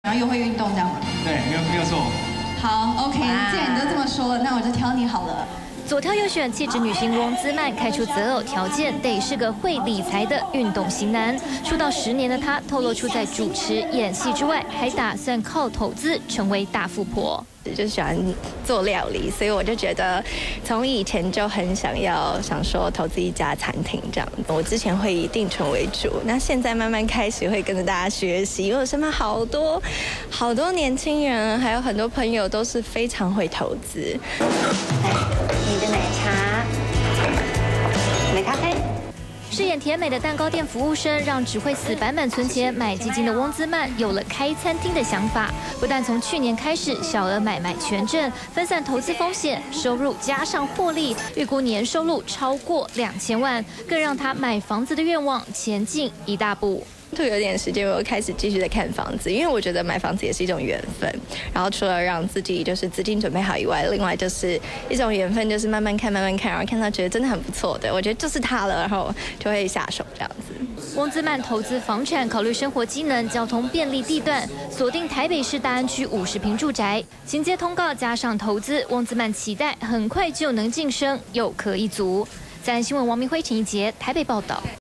然后又会运动这样吗？ 对，没有错。 好 ，OK，既然你都这么说了，那我就挑你好了。 左挑右选，气质女星翁姿曼开出择偶条件，得是个会理财的运动型男。出道10年的她，透露出在主持、演戏之外，还打算靠投资成为大富婆。 就是喜欢做料理，所以我就觉得从以前就很想说投资一家餐厅这样。我之前会以定存为主，那现在慢慢开始会跟着大家学习，因为我身边好多年轻人，还有很多朋友都是非常会投资。 你的奶茶，你的咖啡。 饰演甜美的蛋糕店服务生，让只会死板板存钱买基金的翁姿曼有了开餐厅的想法。不但从去年开始小额买卖全阵，分散投资风险，收入加上获利，预估年收入超过2000万，更让他买房子的愿望前进一大步。 就有点时间，我开始继续在看房子，因为我觉得买房子也是一种缘分。然后除了让自己就是资金准备好以外，另外就是一种缘分，就是慢慢看，然后看到觉得真的很不错的，我觉得就是它了，然后就会下手这样子。 翁姿曼投资房产，考虑生活机能、交通便利地段，锁定台北市大安区50坪住宅，衔接通告加上投资，翁姿曼期待很快就能晋升，又可一足。在新闻王明辉、陈一杰台北报道。